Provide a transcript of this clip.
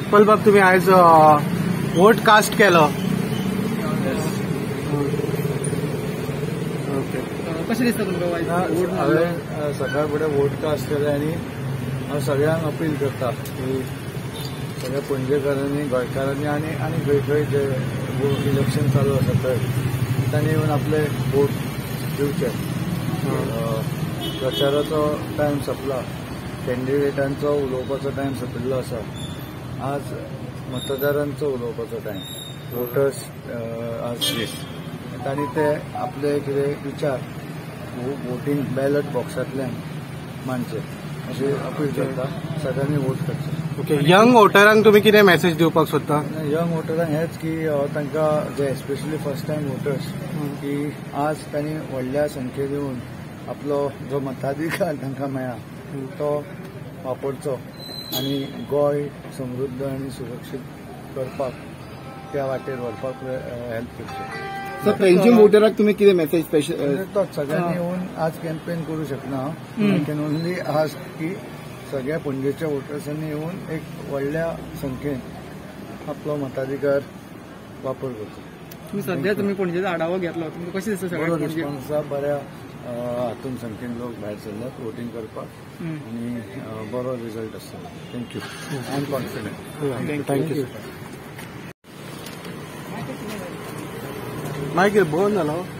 उत्पल बाब, तुम्ही आज वोट कास्ट केलो. ओके. कशें दिसता तुमकां वोट? हांवें सकाळ फुडें वोट कास्ट केलें आनी हांव सगळ्यांक अपील करता की सगळ्या पणजेकारांनी, गोंयकारांनी आनी खंय खंय जे इलेक्शन चालू आसा थंय तांणी येवन आपले वोट दिवचे. प्रचाराचो टायम सोंपला, कॅन्डिडेटांचो उलोवपाचो टायम सोंपिल्लो आसा. आज मतदारांचो उलोवपाचो टायम, वोटर्स आज दीस. तांणी ते आपले कितें विचार वोटींग बॅलट बॉक्सांतल्यान मांडचे अशें अपील करता. सगळ्यांनी वोट करचे. ओके. यंग वोटरांक तुम्ही कितें मेसेज दिवपाक सोदता? यंग वोटरांक हेच की तांकां जे स्पेशली फर्स्ट टायम वोटर्स की आज तांणी व्हडल्या संख्येन येवन आपलो जो मताधिकार तांकां मेळ्ळा तो वापरचो आनी गोंय समृद्ध आनी सुरक्षीत करपाक त्या वाटेर व्हरपाक हेल्प करची. सर, पेन्शन वोटराक तुम्ही कितें मेसेज स्पेशल? तोच सगळ्यांनी येवन आज कॅम्पेन करूं शकना. आय कॅन ओन्ली आस्क की सगळ्या पणजेच्या वोटर्सांनी येवन एक व्हडल्या संख्येन आपलो मताधिकार वापर करचो. सध्या तुम्ही पणजेचा आढावा घेतलो, तुमकां कशें दिसता? बरो रिस्पॉन्स आसा, बऱ्या हातून संख्येन लोक भायर सरल्यात वोटींग करपाक आनी बरो रिजल्ट आसतलो. Thank you. I am confident. Thank you. मागीर बंद जालो.